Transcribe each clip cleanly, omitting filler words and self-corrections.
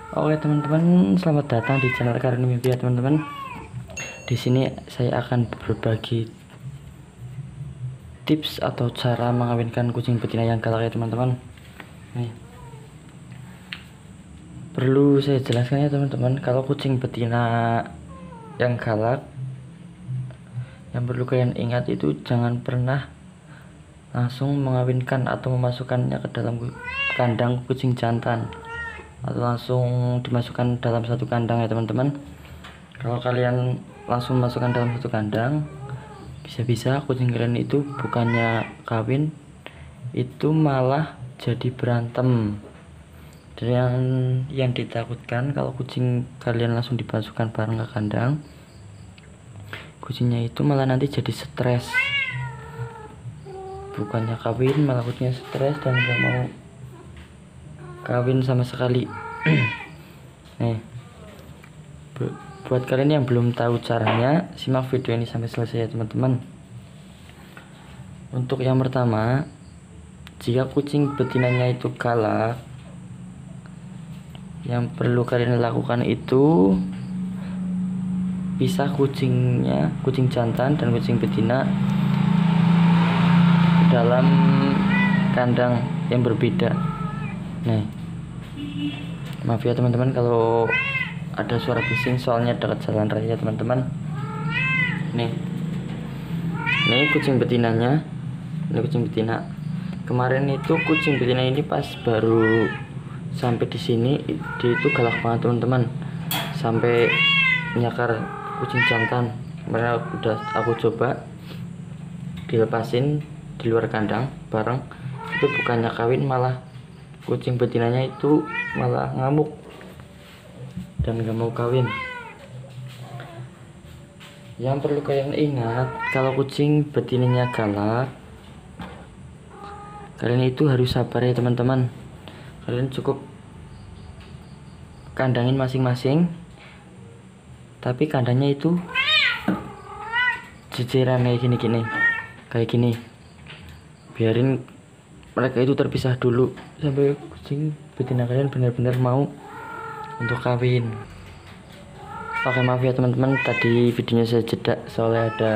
Oke teman-teman, selamat datang di channel Karin Mimpi ya teman-teman. Di sini saya akan berbagi tips atau cara mengawinkan kucing betina yang galak ya teman-teman. Nih, perlu saya jelaskan ya teman-teman, kalau kucing betina yang galak, yang perlu kalian ingat itu jangan pernah langsung mengawinkan atau memasukkannya ke dalam kandang kucing jantan, atau langsung dimasukkan dalam satu kandang ya teman-teman. Kalau kalian langsung masukkan dalam satu kandang, bisa-bisa kucing kalian itu bukannya kawin, itu malah jadi berantem. Dan yang ditakutkan kalau kucing kalian langsung dimasukkan bareng ke kandang, kucingnya itu malah nanti jadi stres. Bukannya kawin, malah kucingnya stres dan gak mau kawin sama sekali. Nih, buat kalian yang belum tahu caranya, simak video ini sampai selesai ya teman-teman. Untuk yang pertama, jika kucing betinanya itu galak, yang perlu kalian lakukan itu pisah kucingnya, kucing jantan dan kucing betina dalam kandang yang berbeda. Nih, maaf ya teman-teman kalau ada suara bising, soalnya dekat jalan raya teman-teman. Nih kucing betinanya, ini kucing betina. Kemarin itu kucing betina ini pas baru sampai di sini, dia itu galak banget teman-teman, sampai nyakar kucing jantan. Kemarin udah aku coba dilepasin di luar kandang bareng, itu bukannya kawin, malah kucing betinanya itu malah ngamuk dan gak mau kawin. Yang perlu kalian ingat, kalau kucing betinanya galak, kalian itu harus sabar ya teman-teman. Kalian cukup kandangin masing-masing, tapi kandangnya itu jejeran kayak gini. Biarin mereka itu terpisah dulu sampai kucing betina kalian benar-benar mau untuk kawin. Oke, maaf ya teman-teman, tadi videonya saya jeda soalnya ada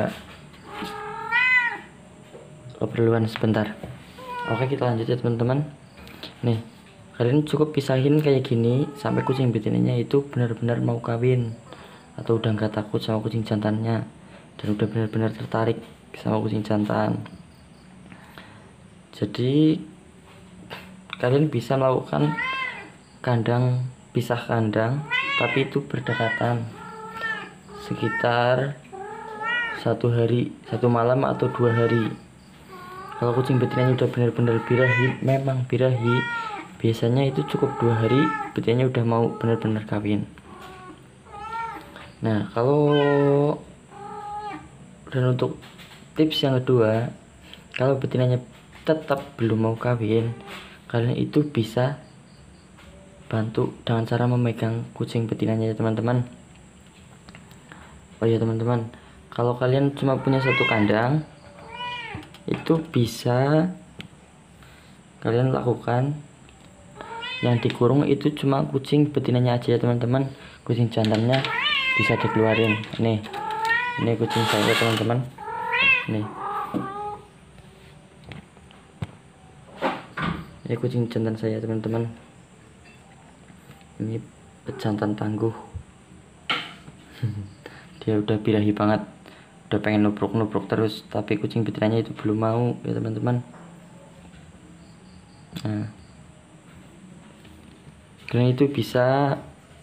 keperluan sebentar. Oke, kita lanjut ya teman-teman. Nih, kalian cukup pisahin kayak gini sampai kucing betinanya itu benar-benar mau kawin, atau udah nggak takut sama kucing jantannya dan udah benar-benar tertarik sama kucing jantan. Jadi kalian bisa melakukan pisah kandang, tapi itu berdekatan sekitar 1 malam atau 2 hari. Kalau kucing betinanya udah benar-benar birahi, biasanya itu cukup 2 hari betinanya udah mau benar-benar kawin. Nah, dan untuk tips yang kedua, kalau betinanya tetap belum mau kawin, kalian itu bisa bantu dengan cara memegang kucing betinanya ya teman-teman. Oh ya teman-teman, kalau kalian cuma punya satu kandang, itu bisa kalian lakukan yang dikurung itu cuma kucing betinanya aja ya teman-teman. Kucing jantannya bisa dikeluarin. Nih, ini kucing saya teman-teman. Ini kucing jantan saya teman-teman. Ini pejantan tangguh. Dia udah birahi banget, udah pengen nubruk terus, tapi kucing betinanya itu belum mau ya teman-teman. Nah, kalian itu bisa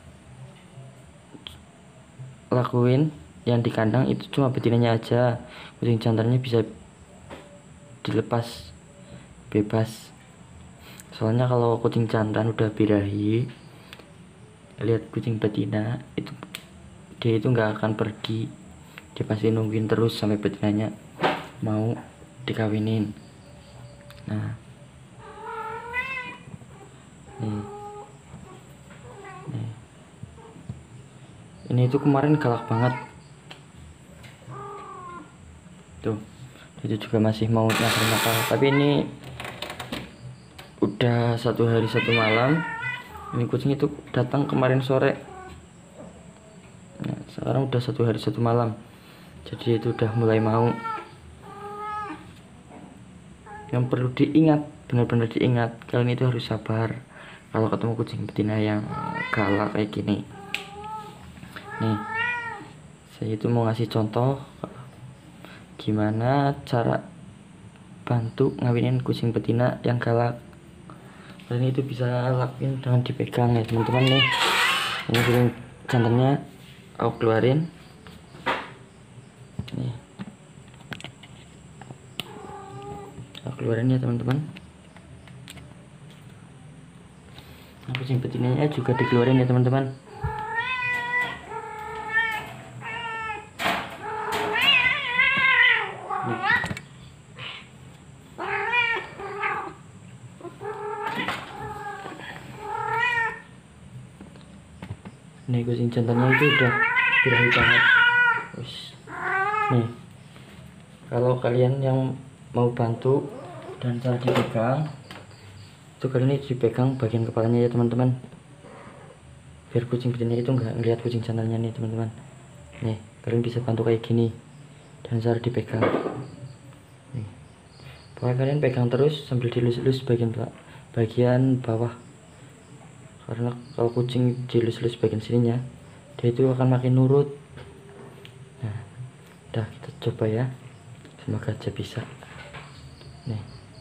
lakuin yang di kandang itu cuma betinanya aja, kucing jantannya bisa dilepas bebas. Soalnya kalau kucing jantan udah birahi, lihat kucing betina itu, dia itu nggak akan pergi, dia pasti nungguin terus sampai betinanya mau dikawinin. Nah, ini itu kemarin galak banget tuh, itu juga masih mau nakal, tapi ini udah 1 hari 1 malam Ini kucing itu datang kemarin sore. Nah, sekarang udah 1 hari 1 malam. Jadi itu udah mulai mau. Yang perlu diingat, benar-benar diingat, kalian itu harus sabar kalau ketemu kucing betina yang galak kayak gini. Nih, saya itu mau ngasih contoh gimana cara bantu ngawinin kucing betina yang galak. Kalian itu bisa lakuin dengan dipegang ya teman-teman. Nih, ini kucing jantannya aku keluarin. Nih, aku keluarin ya teman-teman. Nah, kucing betinanya juga dikeluarin ya teman-teman. Nih kucing jantannya itu udah birahi banget. Nih, kalau kalian yang mau bantu dan cara dipegang, itu kalian ini dipegang bagian kepalanya ya teman-teman, biar kucing betina itu nggak ngeliat kucing jantannya nih teman-teman. Nih, kalian bisa bantu kayak gini dan cara dipegang. Nih, pokoknya kalian pegang terus sambil dilus-lus bagian bawah. Karena kalau kucing dilus-lus bagian sininya, dia itu akan makin nurut. Nah, udah kita coba ya, semoga aja bisa. Nih,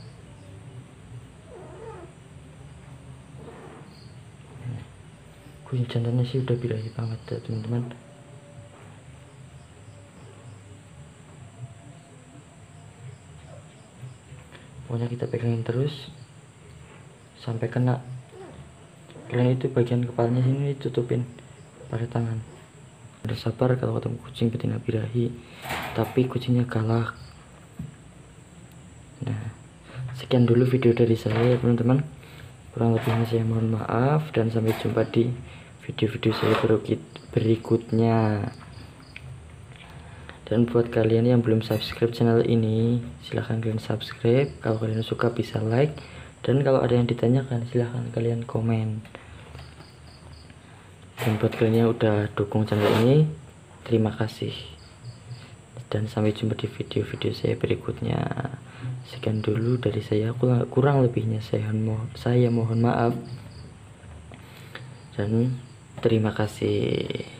kucing jantannya sih udah birahi banget ya teman-teman. Pokoknya kita pegangin terus sampai kena. Kalian itu bagian kepalanya sini ditutupin pakai tangan. Udah sabar kalau ketemu kucing betina birahi tapi kucingnya galak. Nah, sekian dulu video dari saya teman-teman. Kurang lebihnya saya mohon maaf dan sampai jumpa di video-video saya berikutnya. Dan buat kalian yang belum subscribe channel ini, silahkan kalian subscribe. Kalau kalian suka bisa like, dan kalau ada yang ditanyakan silahkan kalian komen. Dan buat kalian yang udah dukung channel ini, terima kasih. Dan sampai jumpa di video-video saya berikutnya. Sekian dulu dari saya, kurang lebihnya saya mohon maaf. Dan terima kasih.